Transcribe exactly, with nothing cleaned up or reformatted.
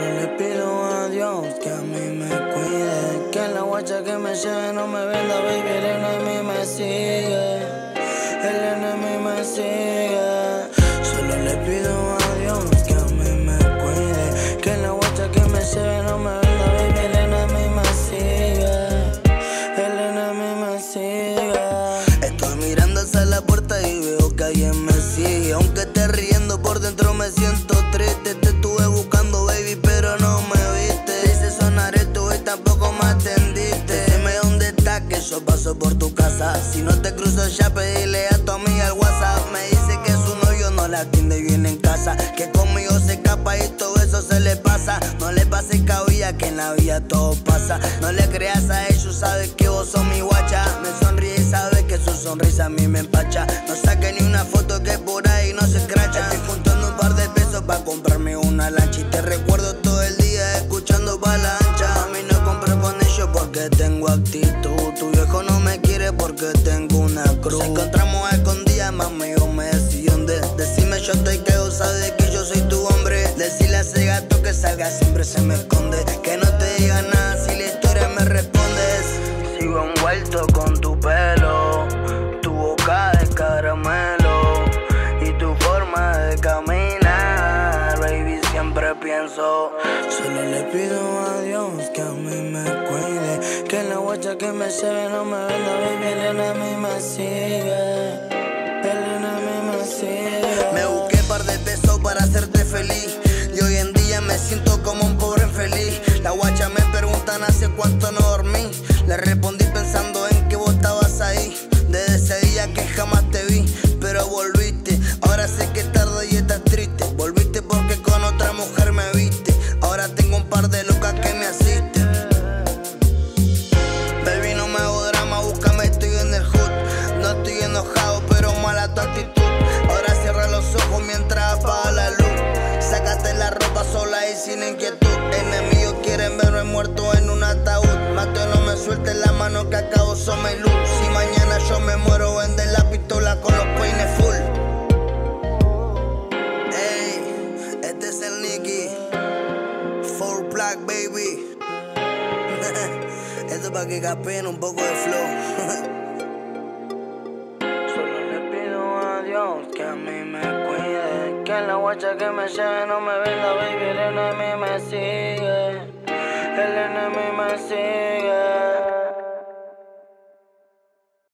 Solo le pido a Dios que a mí me cuide, que en la guacha que me lleve no me venda, baby, el enemigo me sigue, el enemigo me sigue. Solo le pido a Dios que a mí me cuide, que en la guacha que me lleve no me venda, baby, el enemigo me sigue, el enemigo me sigue. Estoy mirando hacia la puerta y veo que alguien me sigue, aunque esté riendo por dentro me siento triste. Te estuve buscando, baby, pero no me viste. Dice sonar esto y tampoco me atendiste. Dime dónde estás, que yo paso por tu casa. Si no te cruzo ya, pedile a tu amiga al WhatsApp. Me dice que su novio no la atiende bien en casa, que conmigo se escapa y todo eso se le pasa. No le pases cabilla, que en la vida todo pasa. No le creas a ellos, sabes que vos sos mi guacha. Me sonríe y sabes que su sonrisa a mí me empacha. No saque ni una foto que por ahí no se escracha. Estoy juntando un par de pesos pa' comprarme una lancha, y te recuerdo todo el día escuchando pa' la ancha. A mí no compro con ellos porque tengo actitud. Tu viejo no me quiere porque tengo una cruz. Nos encontramos a escondidas, mami, yo me decidí dónde. Decime yo estoy cagado, sabes que yo soy tu hombre. Decirle a ese gato que salga, siempre se me esconde. Que no te diga nada si la historia me respondes. Sigo envuelto con tu pelo, tu boca de caramelo y tu forma de caminar, baby, siempre pienso. Solo le pido a Dios que a mí me cuide, que en la guacha que me lleve no me venda, baby, el enemigo me sigue, el enemigo me sigue. Me busqué par de pesos para hacerte feliz, y hoy en día me siento como un pobre infeliz. La guacha me preguntan hace cuánto no dormí, le respondí pensando en que vos estabas ahí. Desde ese día que jamás te vi, pero volviste. Ahora sé que tarde y estás triste. Volviste porque con otra mujer me viste. Ahora tengo un par de locas que me asisten. Baby, no me hago drama, búscame, estoy en el hood. No estoy enojado, pero mala tu actitud. Ahora cierra los ojos mientras apaga la luz. Sácate la ropa sola y sin inquietud. Enemigos quieren verme muerto en un ataúd. Mato, no me sueltes la mano que acabo somos luz. Si mañana yo me muero, vende la pistola con los peines full. Ey, este es el Nicky Four Black, baby. Esto es para que capeen un poco de flow. Solo le pido a Dios que a mí me cuide, que en la guacha que me lleve no me venda, baby, el enemigo me sigue, el enemigo me sigue.